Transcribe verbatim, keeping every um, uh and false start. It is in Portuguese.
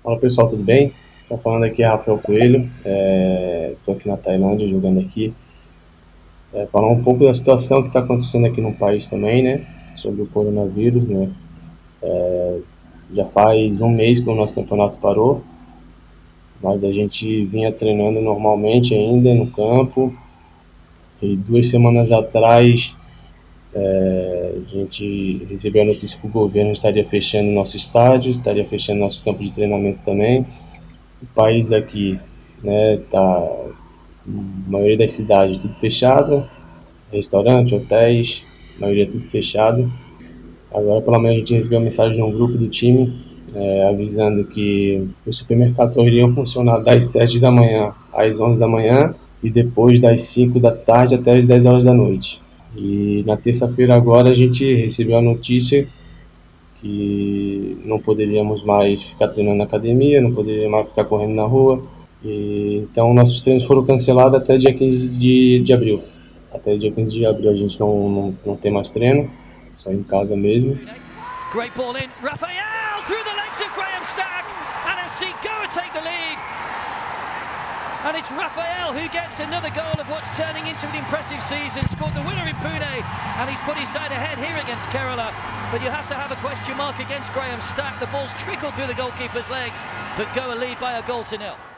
Fala pessoal, tudo bem? Tá falando aqui é Rafael Coelho, estou aqui na Tailândia jogando aqui. É, falar um pouco da situação que está acontecendo aqui no país também, né? Sobre o coronavírus, né? Já faz um mês que o nosso campeonato parou, mas a gente vinha treinando normalmente ainda no campo. E duas semanas atrás a gente recebeu a notícia que o governo estaria fechando nosso estádio, estaria fechando nosso campo de treinamento também. O país aqui, né, tá a maioria das cidades tudo fechada, restaurante, hotéis, a maioria tudo fechado. Agora pela manhã a gente recebeu uma mensagem no grupo do time é, avisando que os supermercados só iriam funcionar das sete da manhã às onze da manhã e depois das cinco da tarde até as dez horas da noite. E na terça-feira agora a gente recebeu a notícia que não poderíamos mais ficar treinando na academia, não poderíamos mais ficar correndo na rua. E, então nossos treinos foram cancelados até dia quinze de, de abril. Até dia quinze de abril a gente não, não, não tem mais treino, só em casa mesmo. Great ball in, Raphael through the legs of Graham Stack, and F C Goa take the lead. And it's Raphael who gets another goal of what's turning into an impressive season. Scored the winner in Pune, and he's put his side ahead here against Kerala. But you have to have a question mark against Graham Stack. The ball's trickled through the goalkeeper's legs, but Goa lead by a goal to nil.